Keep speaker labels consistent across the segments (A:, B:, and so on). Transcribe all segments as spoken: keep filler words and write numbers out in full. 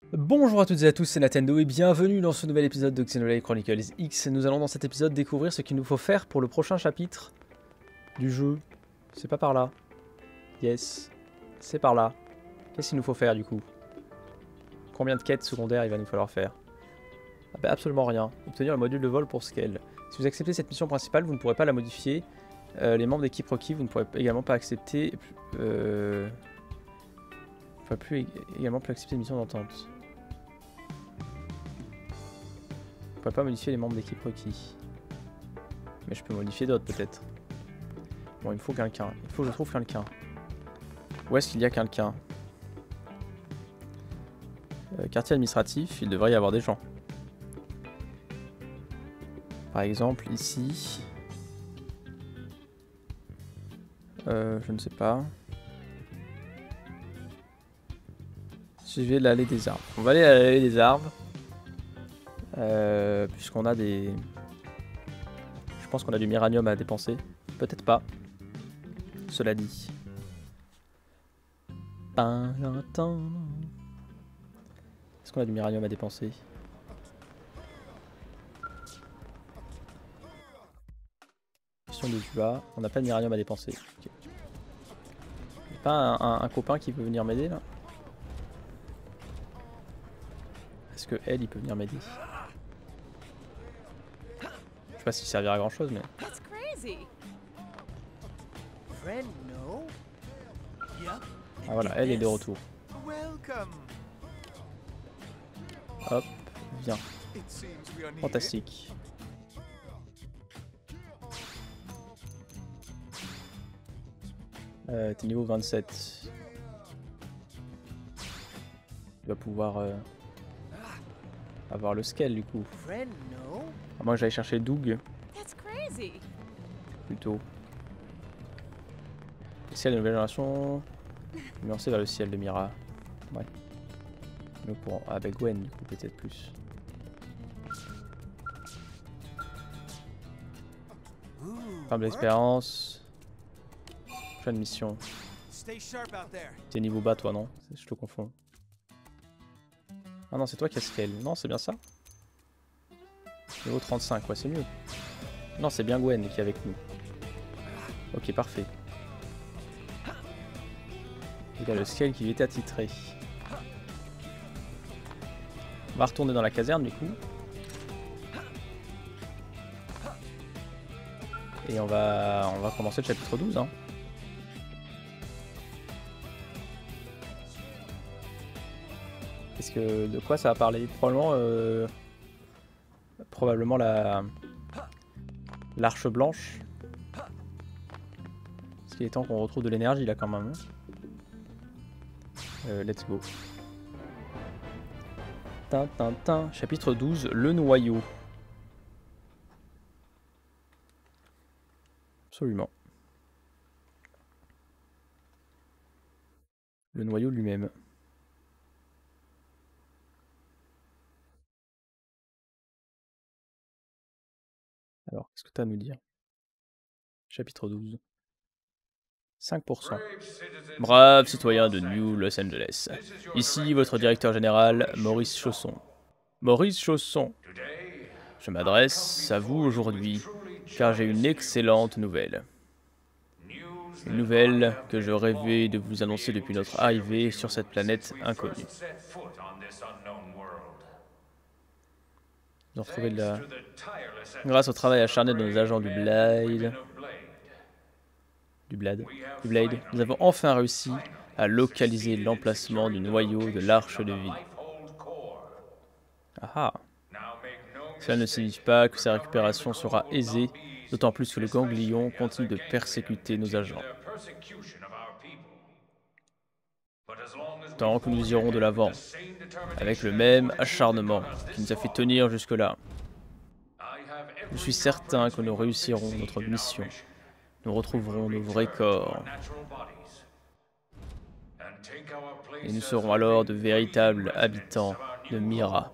A: Bonjour à toutes et à tous, c'est Nintendo et bienvenue dans ce nouvel épisode de Xenoblade Chronicles X. Nous allons dans cet épisode découvrir ce qu'il nous faut faire pour le prochain chapitre du jeu. C'est pas par là. Yes, c'est par là. Qu'est-ce qu'il nous faut faire du coup? Combien de quêtes secondaires il va nous falloir faire? Ah bah absolument rien. Obtenir le module de vol pour Scale. Si vous acceptez cette mission principale, vous ne pourrez pas la modifier. Euh, les membres d'équipe requis, vous ne pourrez également pas accepter... Euh... Vous ne pourrez plus également plus accepter une mission d'entente. Je peux pas modifier les membres d'équipe requis. Mais je peux modifier d'autres peut-être. Bon, il me faut quelqu'un. Il faut que je trouve quelqu'un. Où est-ce qu'il y a quelqu'un? euh, Quartier administratif, il devrait y avoir des gens. Par exemple, ici. Euh, je ne sais pas. Suivez l'allée des arbres. On va aller à l'allée des arbres. Euh, puisqu'on a des... Je pense qu'on a du miranium à dépenser. Peut-être pas. Cela dit. Est-ce qu'on a du miranium à dépenser? Question de Jua. On n'a pas de miranium à dépenser. Okay. Y'a pas un, un, un copain qui peut venir m'aider là? Est-ce que elle, il peut venir m'aider? Je sais pas s'il servira à grand chose, mais... Ah voilà, elle est de retour. Hop, viens. Fantastique. Euh, T'es niveau vingt-sept. Tu vas pouvoir euh, avoir le scale du coup. À moins que j'aille chercher Doug. Plutôt. Le ciel de nouvelle génération. Me lancer vers le ciel de Mira. Ouais. Nous pourrons. Ah bah Gwen du coup peut-être plus. Femme d'expérience. Prochaine mission. T'es niveau bas toi non? Je te confonds. Ah non c'est toi qui as scale. Non c'est bien ça? Niveau trente-cinq, ouais c'est mieux. Non c'est bien Gwen qui est avec nous. Ok parfait. Il y a le scale qui était attitré. On va retourner dans la caserne du coup. Et on va on va commencer le chapitre douze hein. Qu'est-ce que de quoi ça va parler? Probablement euh, probablement la l'arche blanche. Parce qu'il est temps qu'on retrouve de l'énergie là quand même. Hein. Euh, let's go. Tintin, chapitre douze, le noyau. Absolument. Le noyau lui-même. Alors, qu'est-ce que tu as à nous dire? Chapitre douze. cinq pour cent. Braves citoyens de New Los Angeles. Ici votre directeur général, Maurice Chausson. Maurice Chausson. Je m'adresse à vous aujourd'hui, car j'ai une excellente nouvelle. Une nouvelle que je rêvais de vous annoncer depuis notre arrivée sur cette planète inconnue. Nous avons retrouvé de la... Grâce au travail acharné de nos agents du Blade... Du Blade... Du Blade, nous avons enfin réussi à localiser l'emplacement du noyau de l'Arche de Vie. Ah ah. Cela ne signifie pas que sa récupération sera aisée, d'autant plus que le ganglion continue de persécuter nos agents. Tant que nous irons de l'avant, avec le même acharnement qui nous a fait tenir jusque-là, je suis certain que nous réussirons notre mission. Nous retrouverons nos vrais corps. Et nous serons alors de véritables habitants de Mira.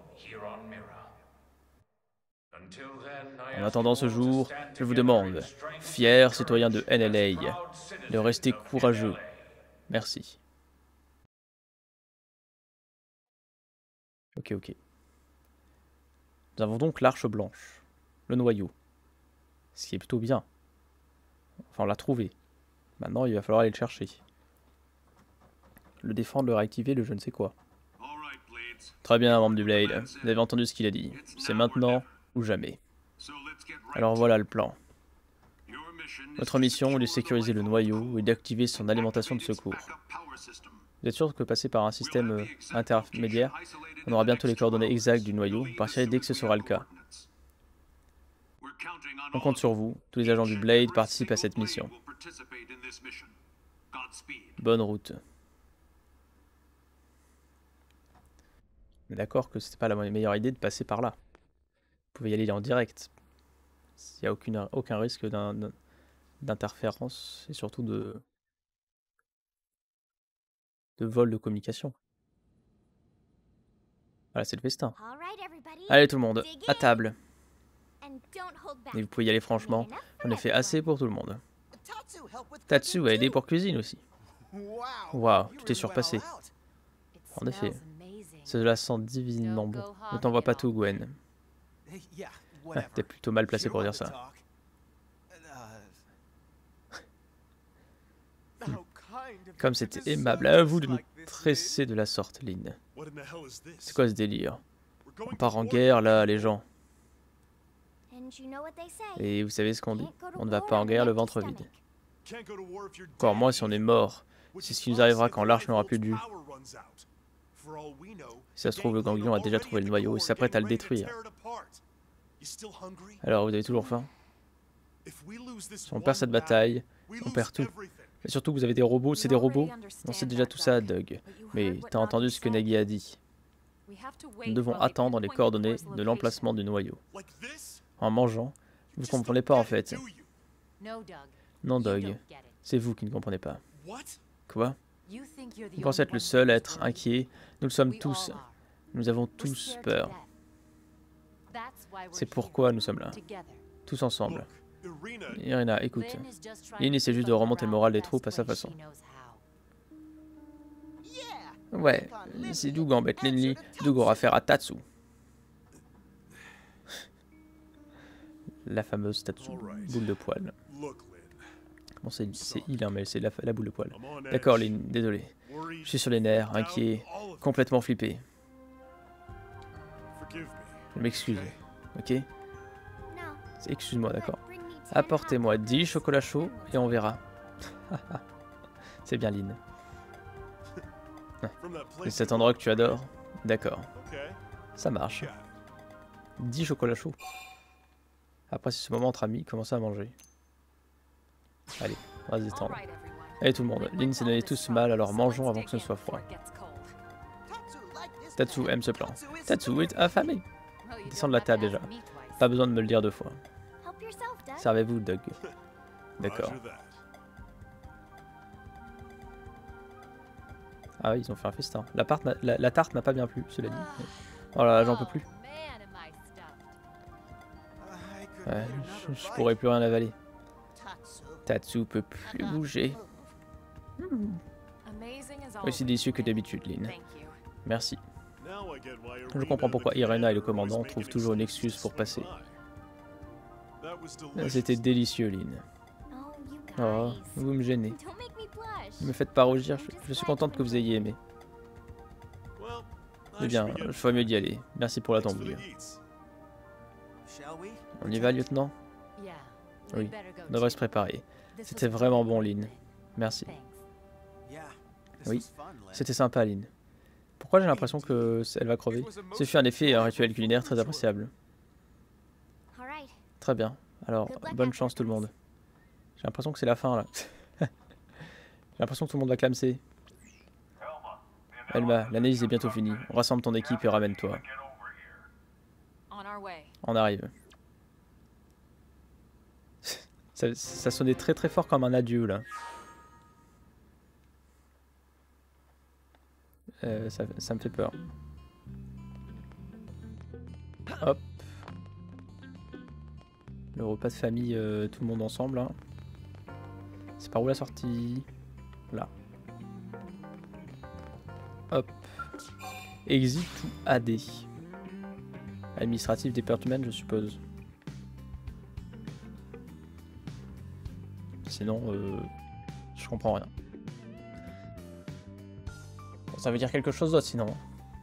A: En attendant ce jour, je vous demande, fiers citoyens de N L A, de rester courageux. Merci. Ok, ok. Nous avons donc l'arche blanche, le noyau. Ce qui est plutôt bien. Enfin, on l'a trouvé. Maintenant, il va falloir aller le chercher. Le défendre, le réactiver, le je ne sais quoi. Très bien, membre du Blade. Vous avez entendu ce qu'il a dit. C'est maintenant ou jamais. Alors voilà le plan. Notre mission est de sécuriser le noyau et d'activer son alimentation de secours. Vous êtes sûr que passer par un système euh, intermédiaire, on aura bientôt les coordonnées exactes du noyau. On partira dès que ce sera le cas. On compte sur vous. Tous les agents du Blade participent à cette mission. Bonne route. On est d'accord que c'était pas la meilleure idée de passer par là. Vous pouvez y aller en direct. Il n'y a aucune, aucun risque d'interférence et surtout de, de vol de communication. Voilà, c'est le festin. Allez tout le monde, à table. Et vous pouvez y aller franchement, j'en ai fait assez pour tout le monde. Tatsu a aidé pour cuisine aussi. Waouh, tu t'es surpassé. En effet, cela sent divinement bon. Ne t'envoie pas tout, Gwen. Ah, t'es plutôt mal placé pour dire ça. Comme c'était aimable à vous de nous tresser de la sorte, Lynn. C'est quoi ce délire? On part en guerre là, les gens. Et vous savez ce qu'on dit? On ne va pas en guerre le ventre vide. Encore moins si on est mort. C'est ce qui nous arrivera quand l'arche n'aura plus de jus. Si ça se trouve, le ganglion a déjà trouvé le noyau et s'apprête à le détruire. Alors, vous avez toujours faim? Si on perd cette bataille, on perd tout. Mais surtout, vous avez des robots, c'est des robots? On sait déjà tout ça, Doug. Mais t'as entendu ce que Nagi a dit. Nous devons attendre les coordonnées de l'emplacement du noyau. En mangeant, vous ne comprenez pas en fait. Non, Doug, c'est vous qui ne comprenez pas. Quoi? Vous pensez être le seul à être inquiet? Nous le sommes tous. Nous avons tous peur. C'est pourquoi nous sommes là. Tous ensemble. Irina, écoute. Lynn essaie juste de remonter le moral des troupes à sa façon. Ouais, si Doug embête Lynn, Doug aura affaire à Tatsu. La fameuse Tatsu, boule de poil. Bon, c'est il, hein, mais c'est la, la boule de poil. D'accord, Lynn, désolé. Je suis sur les nerfs, inquiet, complètement flippé. Je m'excuse, ok? Excuse-moi, d'accord. Apportez-moi dix chocolats chauds et on verra. C'est bien, Lynn. C'est cet endroit que tu adores? D'accord. Ça marche. dix chocolats chauds. Après, c'est ce moment entre amis, commencez à manger. Allez, on va se détendre. Allez tout le monde, Lynn s'est donné tous mal, alors mangeons avant que ce soit froid. Tatsu aime ce plan. Tatsu est affamé. Descends de la table déjà. Pas besoin de me le dire deux fois. Servez-vous, Doug. D'accord. Ah oui, ils ont fait un festin. La, la, la tarte n'a pas bien plu, cela dit. Oh là là, j'en peux plus. Ouais, je, je pourrais plus rien avaler. Tatsu peut plus bouger. Hmm. Aussi délicieux que d'habitude, Lynn. Merci. Je comprends pourquoi Irina et le commandant trouvent toujours une excuse pour passer. C'était délicieux, Lynn. Oh, vous me gênez. Ne me faites pas rougir, je, je suis contente que vous ayez aimé. Eh bien, je ferais mieux d'y aller. Merci pour la tambour. On y va, lieutenant? Oui, on devrait se préparer. C'était vraiment bon, Lynn. Merci. Oui, c'était sympa, Lynn. Pourquoi j'ai l'impression que elle va crever? Ce fut en effet un rituel culinaire très appréciable. Très bien. Alors, bonne chance tout le monde. J'ai l'impression que c'est la fin, là. J'ai l'impression que tout le monde va clamser. Elma, l'analyse est bientôt finie. On rassemble ton équipe et ramène-toi. On arrive. Ça, ça sonnait très très fort comme un adieu, là. Euh, ça, ça me fait peur. Hop. Le repas de famille, euh, tout le monde ensemble. Hein. C'est par où la sortie? Là. Hop. Exit ou A D. Administratif département, je suppose. Sinon, euh, je comprends rien. Bon, ça veut dire quelque chose d'autre sinon.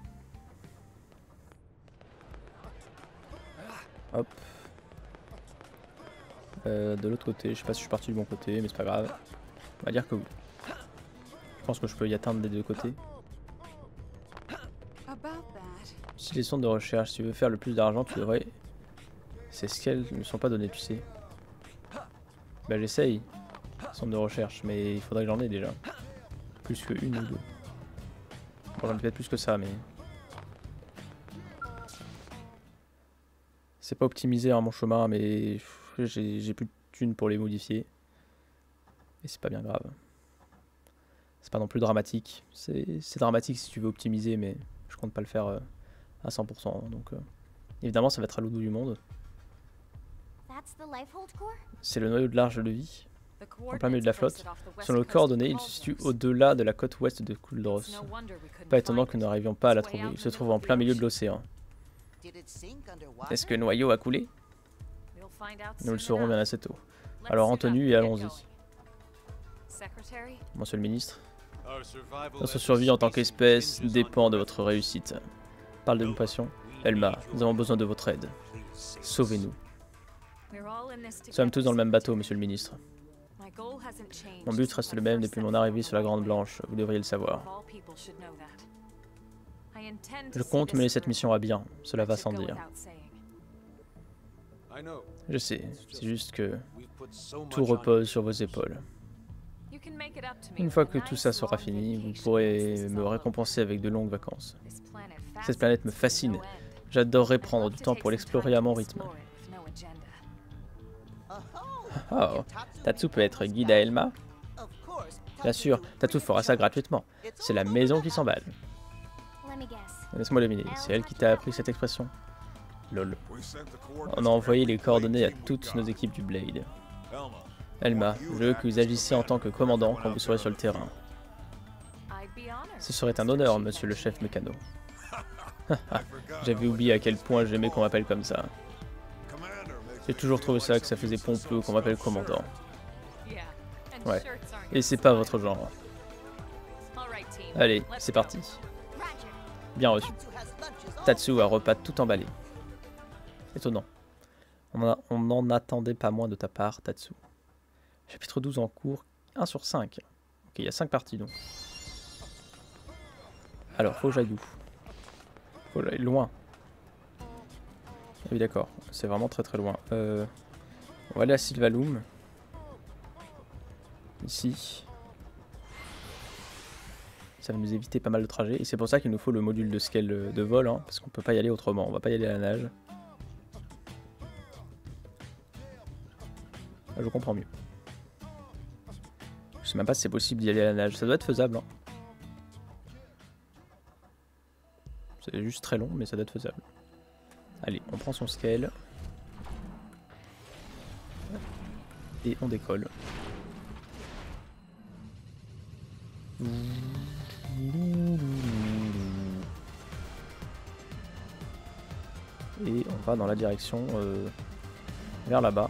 A: Hop. Euh, de l'autre côté, je sais pas si je suis parti du bon côté, mais c'est pas grave. On va dire que oui. Je pense que je peux y atteindre des deux côtés. Si les sondes de recherche, si tu veux faire le plus d'argent, tu devrais... Ces scales ne sont pas donnés, tu sais. Bah j'essaye. Sonde de recherche, mais il faudrait que j'en ai déjà. Plus que une ou deux. Bon, j'en ai peut-être plus que ça, mais... C'est pas optimisé hein, mon chemin, mais j'ai plus de thunes pour les modifier. Et c'est pas bien grave. C'est pas non plus dramatique. C'est dramatique si tu veux optimiser, mais je compte pas le faire euh, à cent pour cent. Donc, euh, évidemment, ça va être à l'autre bout du monde. C'est le noyau de l'arche de vie, en plein milieu de la flotte. Selon nos coordonnées, il se situe au-delà de la côte ouest de Kuldros. Pas étonnant que nous n'arrivions pas à la trouver. Il se trouve en plein milieu de l'océan. Est-ce que le noyau a coulé? Nous le saurons bien assez tôt. Alors en tenue et allons-y. Monsieur le ministre, notre survie en tant qu'espèce dépend de votre réussite. Parle de nos passions. Elma, nous avons besoin de votre aide. Sauvez-nous. Nous sommes tous dans le même bateau, monsieur le ministre. Mon but reste le même depuis mon arrivée sur la Grande Blanche, vous devriez le savoir. Je compte mener cette mission à bien, cela va sans dire. Je sais, c'est juste que tout repose sur vos épaules. Une fois que tout ça sera fini, vous pourrez me récompenser avec de longues vacances. Cette planète me fascine, j'adorerais prendre du temps pour l'explorer à mon rythme. Oh, Tatsu peut être guide à Elma? Bien sûr, Tatsu fera ça gratuitement. C'est la maison qui s'emballe. Laisse-moi deviner, c'est elle qui t'a appris cette expression? Lol. On a envoyé les coordonnées à toutes nos équipes du Blade. Elma, je veux que vous agissiez en tant que commandant quand vous serez sur le terrain. Ce serait un honneur, monsieur le chef mécano. J'avais oublié à quel point j'aimais qu'on m'appelle comme ça. J'ai toujours trouvé ça que ça faisait pompeux qu'on m'appelle commandant. Ouais, et c'est pas votre genre. Allez, c'est parti. Bien reçu. Tatsu a repas tout emballé. Étonnant. On n'en attendait pas moins de ta part, Tatsu. Chapitre douze en cours, un sur cinq. Ok, il y a cinq parties donc. Alors, faut que j'aille où? Faut que j'aille loin. Ah oui, d'accord. C'est vraiment très très loin. Euh, on va aller à Sylvalum. Ici. Ça va nous éviter pas mal de trajets. Et c'est pour ça qu'il nous faut le module de scale de vol. Hein, parce qu'on peut pas y aller autrement. On va pas y aller à la nage. Ah, je comprends mieux. Je sais même pas si c'est possible d'y aller à la nage. Ça doit être faisable. Hein. C'est juste très long, mais ça doit être faisable. Allez, on prend son scale. Et on décolle. Et on va dans la direction euh, vers là-bas.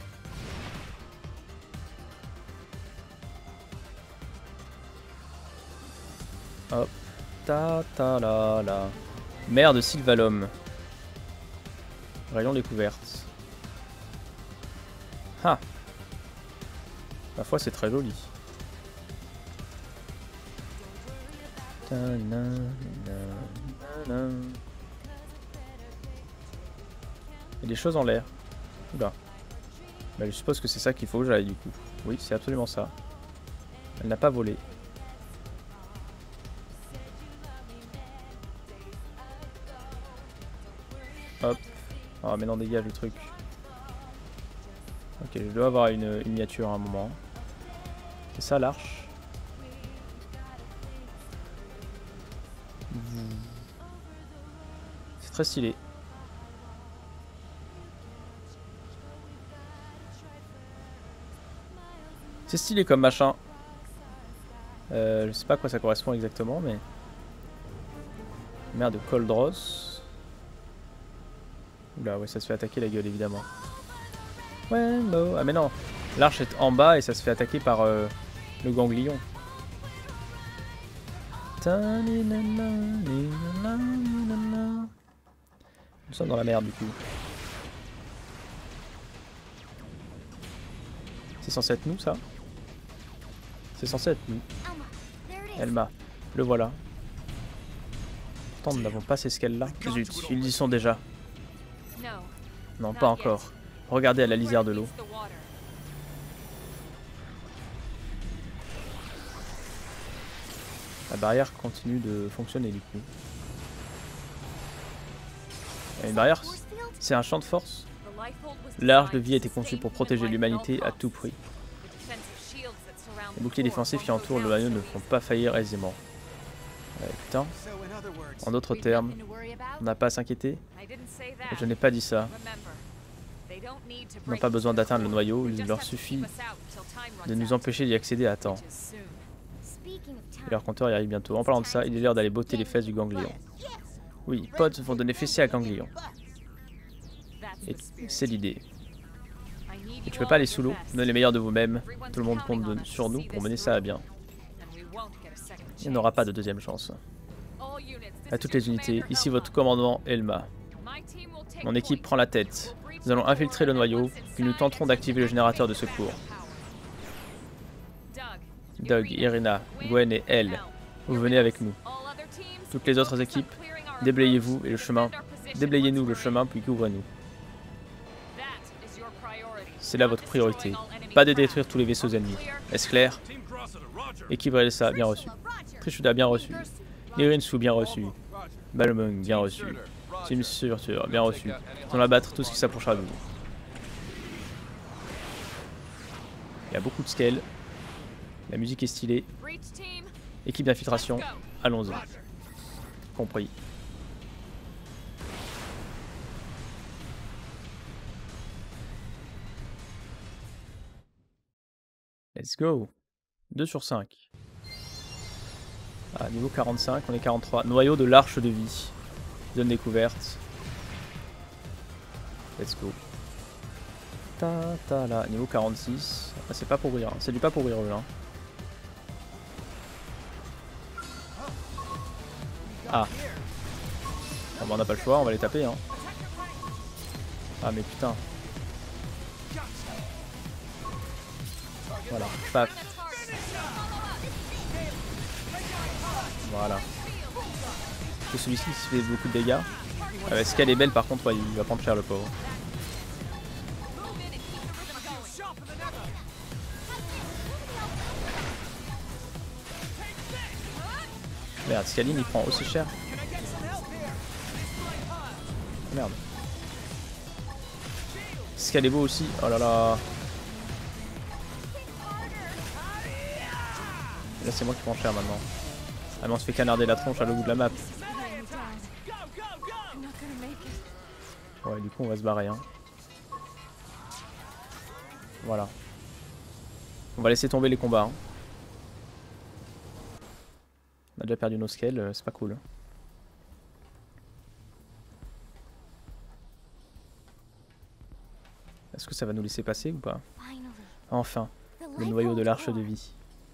A: Hop. Ta ta la la. Mer de Sylvalum. Rayon découverte. Ah. Ma foi, c'est très joli. Ta -na -na -na -na. Il y a des choses en l'air. Oula. Bah, je suppose que c'est ça qu'il faut que j'aille du coup. Oui, c'est absolument ça. Elle n'a pas volé. Hop. Ah mais non, dégage le truc. Ok, je dois avoir une, une miniature à un moment. C'est ça l'arche. C'est très stylé. C'est stylé comme machin. Euh, je sais pas à quoi ça correspond exactement, mais... Merde de Coldros. Oula, ouais, ça se fait attaquer la gueule évidemment. Ouais, no. Ah, mais non. L'arche est en bas et ça se fait attaquer par euh, le ganglion. Nous sommes dans la merde du coup. C'est censé être nous ça? C'est censé être nous. Elma, le voilà. Pourtant nous n'avons pas ces scales là. Zut, ils y sont déjà. Non, pas encore. Regardez à la lisière de l'eau. La barrière continue de fonctionner du coup. Et une barrière, c'est un champ de force. L'arche de vie a été conçu pour protéger l'humanité à tout prix. Les boucliers défensifs qui entourent le noyau ne font pas faillir aisément. Ouais, putain. En d'autres termes, on n'a pas à s'inquiéter. Je n'ai pas dit ça. Ils n'ont pas besoin d'atteindre le noyau, il leur suffit de nous empêcher d'y accéder à temps. Et leur compteur y arrive bientôt. En parlant de ça, il est l'heure d'aller botter les fesses du ganglion. Oui, potes vont donner fessée à ganglion. Et c'est l'idée. Et tu peux pas aller sous l'eau, donnez les meilleurs de vous-même. Tout le monde compte sur nous pour mener ça à bien. Il n'y en aura pas de deuxième chance. À toutes les unités, ici votre commandement Elma. Mon équipe prend la tête. Nous allons infiltrer le noyau, puis nous tenterons d'activer le générateur de secours. Doug, Irina, Gwen et Elle, vous venez avec nous. Toutes les autres équipes, déblayez-vous et le chemin. Déblayez-nous le chemin, puis couvrez-nous. C'est là votre priorité. Pas de détruire tous les vaisseaux ennemis. Est-ce clair? Équipe Elsa, bien reçu. Trishuda, bien reçu. Irinsu, bien reçu. Balmung, bien reçu. Team Surtur, bien reçu. Nous allons abattre tout ce qui s'approchera de vous. Il y a beaucoup de scale. La musique est stylée. Équipe d'infiltration, allons-y. Compris. Let's go. deux sur cinq. Ah, niveau quarante-cinq, on est quarante-trois. Noyau de l'arche de vie. Zone découverte. Let's go. Ta ta là, niveau quarante-six. Ah, c'est pas pour rire, hein. C'est du pas pour rire là. Ah. Bon, bah, on n'a pas le choix, on va les taper. Hein. Ah mais putain. Voilà, paf. Voilà. Que celui-ci se fait beaucoup de dégâts. Ah, est-ce qu'elle est belle par contre, ouais, il va prendre cher le pauvre. Merde, Scaline il prend aussi cher. Merde. Scalebo aussi, oh là là. Là c'est moi qui prends cher maintenant. Ah mais on se fait canarder la tronche à l'autre bout de la map. Ouais du coup on va se barrer hein. Voilà. On va laisser tomber les combats hein. On a déjà perdu nos scales, c'est pas cool. Est-ce que ça va nous laisser passer ou pas? Enfin, le noyau de l'arche de vie.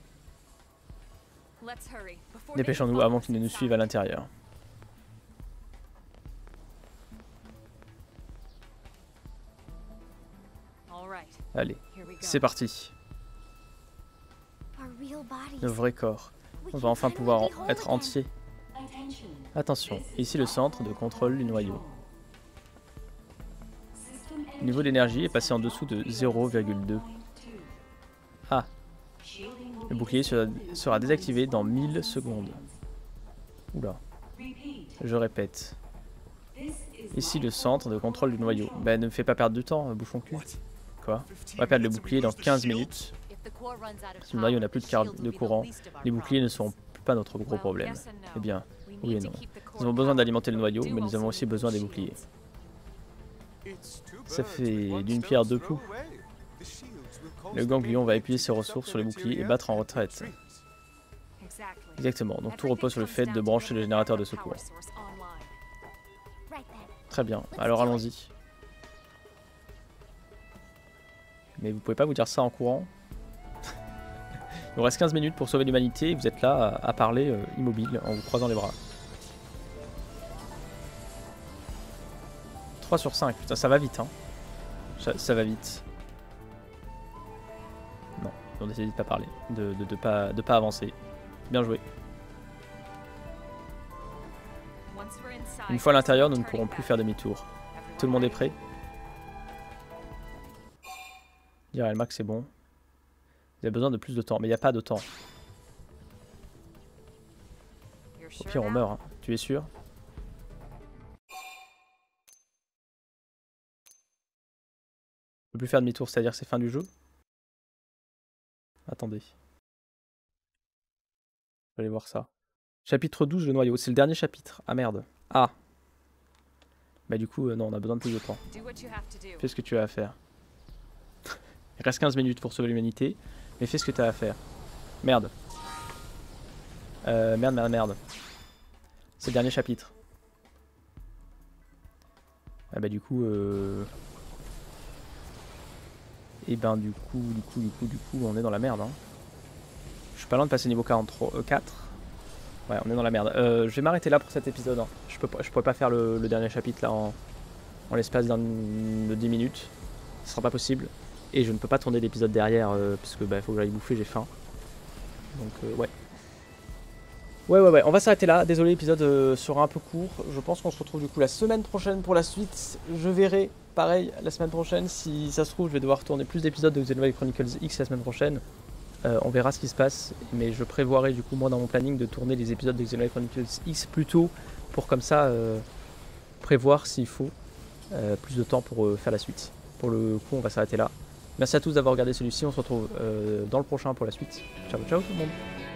A: Dépêchons-nous avant qu'ils ne nous suivent à l'intérieur. Allez, c'est parti. Le vrai corps. On va enfin pouvoir être entier. Attention, ici le centre de contrôle du noyau. Le niveau d'énergie est passé en dessous de zéro virgule deux. Ah. Le bouclier sera, sera désactivé dans mille secondes. Oula. Je répète. Ici le centre de contrôle du noyau. Ben ne me fais pas perdre de temps, bouffon cul. Quoi? On va perdre le bouclier dans quinze minutes. Si le noyau n'a plus de, de courant, les boucliers ne seront pas notre gros problème. Eh bien, oui et non. Nous avons besoin d'alimenter le noyau, mais nous avons aussi besoin des boucliers. Ça fait d'une pierre deux coups. Le ganglion va épuiser ses ressources sur les boucliers et battre en retraite. Exactement, donc tout repose sur le fait de brancher le générateur de secours. Très bien, alors allons-y. Mais vous pouvez pas vous dire ça en courant. Il vous reste quinze minutes pour sauver l'humanité et vous êtes là à, à parler euh, immobile en vous croisant les bras. trois sur cinq, putain ça va vite hein. Ça, ça va vite. Non, on essaie de pas parler, de, de, de, pas, de pas avancer. Bien joué. Une fois à l'intérieur, nous ne pourrons plus faire demi-tour. Tout le monde est prêt? Dire à Elma que c'est bon. Vous avez besoin de plus de temps, mais il n'y a pas de temps. Au pire, on meurt. Hein. Tu es sûr? On peut plus faire demi-tour, c'est-à-dire que c'est fin du jeu? Attendez. Je vais aller voir ça. Chapitre douze, le noyau. C'est le dernier chapitre. Ah merde. Ah. Bah du coup, euh, non, on a besoin de plus de temps. Fais ce que tu as à faire. Il reste quinze minutes pour sauver l'humanité. Mais fais ce que tu as à faire. Merde. Euh, merde, merde, merde. C'est le dernier chapitre. Ah bah du coup... Euh... Et ben du coup, du coup, du coup, du coup, on est dans la merde. Hein. Je suis pas loin de passer niveau quarante-trois, euh, quatre. Ouais, on est dans la merde. Euh, je vais m'arrêter là pour cet épisode. Hein. Je peux pas, je pourrais pas faire le, le dernier chapitre là en, en l'espace de dix minutes. Ce sera pas possible. Et je ne peux pas tourner l'épisode derrière euh, parce que bah faut que j'aille bouffer, j'ai faim. Donc euh, ouais. Ouais ouais ouais, on va s'arrêter là. Désolé, l'épisode euh, sera un peu court. Je pense qu'on se retrouve du coup la semaine prochaine pour la suite. Je verrai pareil la semaine prochaine. Si ça se trouve, je vais devoir tourner plus d'épisodes de Xenoblade Chronicles X la semaine prochaine. Euh, on verra ce qui se passe, mais je prévoirai du coup moi dans mon planning de tourner les épisodes de Xenoblade Chronicles X plus tôt pour comme ça euh, prévoir s'il faut euh, plus de temps pour euh, faire la suite. Pour le coup, on va s'arrêter là. Merci à tous d'avoir regardé celui-ci, on se retrouve euh, dans le prochain pour la suite. Ciao ciao tout le monde.